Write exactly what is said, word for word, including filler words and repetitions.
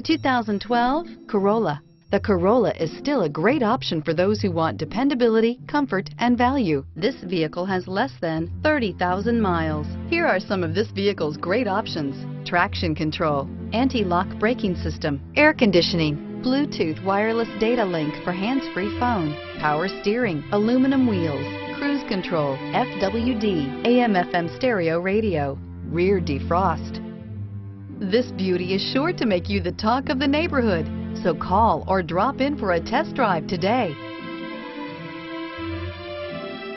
two thousand twelve Corolla. The Corolla is still a great option for those who want dependability, comfort, and value. This vehicle has less than thirty thousand miles. Here are some of this vehicle's great options: traction control, anti-lock braking system, air conditioning, Bluetooth wireless data link for hands-free phone, power steering, aluminum wheels, cruise control, F W D, A M F M stereo radio, rear defrost. This beauty is sure to make you the talk of the neighborhood, so call or drop in for a test drive today.